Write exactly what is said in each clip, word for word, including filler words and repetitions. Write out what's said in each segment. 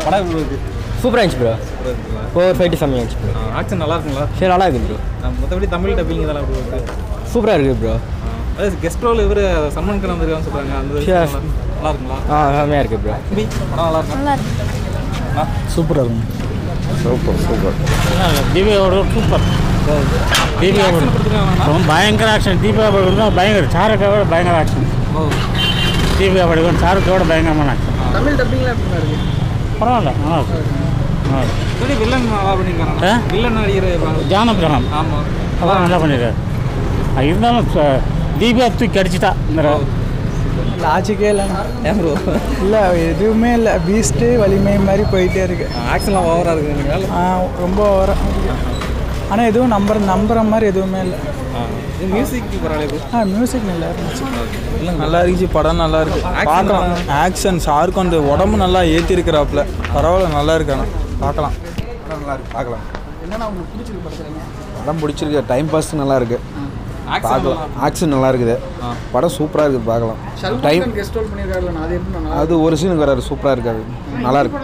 படம் எப்படி இருக்கு? சூப்பராக இருந்துச்சு ப்ரோ. ஓவர் ஃபைட்டு செம்மையாக இருந்துச்சு ப்ரோ. ஆக்ஷன் நல்லா இருக்குங்களா? சரி நல்லா இருக்குது ப்ரோ. மற்றபடி தமிழ் டப்பிங் இதெல்லாம் எப்படி இருக்கு? சூப்பராக இருக்குது ப்ரோ. அதாவது கெஸ்ட் ரோல் இவர் சல்மான் கான் வந்துருக்கான்னு சொல்கிறாங்க. அந்த நல்லா இருக்குங்களா? ஆ செம்மையாக இருக்குது ப்ரோ. படம் நல்லா இருக்கும். நல்லா இருக்கு. சூப்பராக இருக்கும். Super super. Deepavali super. Deepavali ரொம்ப பயங்கர ஆக்ஷன். தீபாவளி தான் பயங்கர சாருக்கோட பயங்கர ஆக்ஷன். தீபாவளி சாருக்கோட பயங்கரமான ஆக்ஷன். தமிழ் டப்பிங்லாம் எப்படி இருக்கு? பரவாயில்ல நல்லா இருக்கு. எப்படி வில்லன் நல்லா பண்ணியிருக்காங்க? வில்லன் நடிகர் ஜானபிரகாம். ஆமாம், அதான் நல்லா பண்ணியிருக்காரு. இருந்தாலும் தீபா தூக்கி அடிச்சுட்டா இந்த லாஜிக்கே இல்லை. ஏன் ப்ரோ? இல்லை எதுவுமே இல்லை. பீஸ்ட்டு வலிமை மாதிரி போயிட்டே இருக்கு. ஆக்ஷன்லாம் ஓவராக இருக்குங்க. ஆ ரொம்ப ஓவராக. ஆனால் எதுவும் நம்புற நம்புற மாதிரி எதுவுமே இல்லை. மியூசிக் பரவாயில்ல. ஆ மியூசிக் நல்லா இருந்துச்சு. நல்லா இருந்துச்சு. படம் நல்லா இருக்கு. பார்க்கலாம். ஆக்ஷன் ஷாருக்கு அந்த உடம்பு நல்லா ஏற்றி இருக்கிறாப்புல. பரவாயில்ல, நல்லா இருக்கானே, பார்க்கலாம். நல்லா இருக்கு, பார்க்கலாம். என்னன்னா உங்களுக்கு பிடிச்சிருக்கு படத்துலங்க? படம் பிடிச்சிருக்கு. டைம் பாஸ் நல்லா இருக்கு, பார்க்கலாம். ஆக்ஷன் நல்லா இருக்குது. படம் சூப்பராக இருக்குது, பார்க்கலாம். டைம் கெஸ்ட் ரோல் பண்ணியிருக்காரு. அது ஒரு சீனுக்கு வராது, சூப்பராக இருக்காது, நல்லா இருக்கு.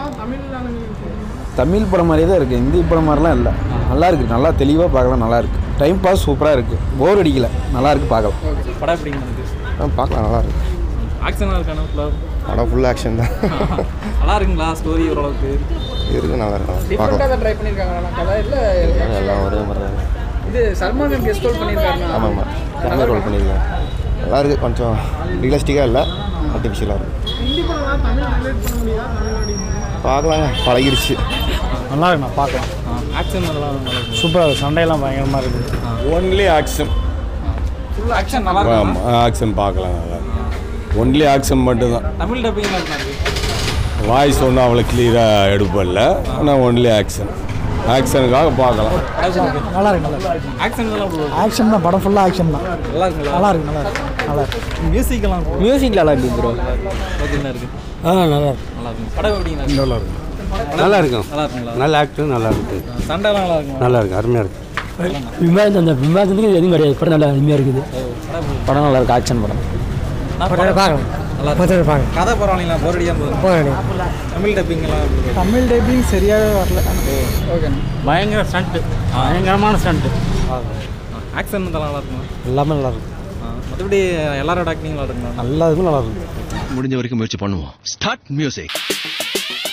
தமிழ் படம் மாதிரியே தான் இருக்குது, ஹிந்தி படம் மாதிரிலாம் இல்லை. நல்லா இருக்குது, நல்லா தெளிவாக பார்க்கலாம், நல்லா இருக்குது. டைம் பாஸ் சூப்பராக இருக்குது, போர் அடிக்கல, நல்லா இருக்குது, பார்க்கலாம். படம் எப்படிங்க? பார்க்கலாம், நல்லா இருக்குது. ஆக்ஷனாக இருக்கானு? படம் ஃபுல் ஆக்ஷன் தான். நல்லா இருக்குங்களா? ஸ்டோரி ஓரளவுக்கு இருக்குது, நல்லா இருக்கும். டிஃப்ரெண்ட்டாக ட்ரை பண்ணியிருக்காங்க கதை இல்லை? எல்லாம் ஒரே மாதிரி தான். இது சல்மான் கான் கெஸ்ட் ரோல் பண்ணியிருக்காரு. ஆமாம் ஆமாம், நல்லா ரோல் பண்ணியிருக்கேன். நல்லா இருக்குது, கொஞ்சம் ரியலிஸ்டிக்காக இல்லை, ஆர்டிஃபிஷியலாக இருக்குது. ஹிந்தி படம் தமிழ் ரிலேட் பண்ண முடியாதா? பார்க்கலாங்க, பழகிடுச்சு. நல்லா இருக்குண்ணா, பார்க்கலாம். ஆக்ஷன் அதெல்லாம் நல்லா இருக்கும். சூப்பராக இருக்குது. சண்டையெல்லாம் பயங்கரமாக இருக்குது. Only action. ஃபுல் ஆக்ஷன் நல்லா இருக்கும். ஆக்ஷன் பார்க்கலாம், நல்லா இருக்கும். ஒன்லி ஆக்ஷன் மட்டும்தான். தமிழ் டப்பிங்லாம் இருக்கு. வாய்ஸ் ஒன்றும் அவ்வளோ கிளியராக எடுப்பதில்ல, ஆனால் ஒன்லி ஆக்ஷன். ஆக்ஷனுக்காக பார்க்கலாம். நல்லா இருக்கு. நல்லா இருக்கு. ஆக்ஷன் எல்லாம் ஆக்ஷன் தான். படம் ஃபுல்லாக ஆக்ஷன் தான். நல்லா இருக்குங்களா? நல்லா இருக்கு. நல்லா இருக்கு. நல்லா இருக்கு. மியூசிக்கெல்லாம் மியூசிக் நல்லா இருக்குது ப்ரோ. ஓகேங்களா இருக்கு? ஆ நல்லா இருக்கு. நல்லா இருக்கும். படம் எப்படிங்க? நல்லா இருக்கும். நல்லா இருக்கும், நல்லா இருக்குங்களா? நல்ல ஆக்டர், நல்லா இருக்குது. சண்டைலாம் நல்லா இருக்கும். நல்லா இருக்குது, அருமையாக இருக்குது. விவாதம் அந்த விவாதத்துக்கு எதுவும் கிடையாது. படம் நல்லா அருமையாக இருக்குது. படம் நல்லா இருக்குது. ஆக்ஷன் படம் பார்க்கலாம். நல்லா பார்க்கலாம். கதை பரவாயில்லைங்களா? போர் அடிக்காம போகுது. தமிழ் டப்பிங்லாம் தமிழ் டைப்பிங் சரியாகவே வரல. ஓகே. பயங்கர ஸ்டண்ட்டு, பயங்கரமான ஸ்டண்ட்டு. ஆக்ஷன் இதெல்லாம் நல்லா இருக்குமா? எல்லாமே நல்லா இருக்கு. மற்றபடி எல்லாரோட ஆக்டிங் நல்லா இருக்குங்களா? எல்லாத்துக்கும் நல்லா இருக்கு. முடிஞ்ச வரைக்கும் முயற்சி பண்ணுவோம். Start music.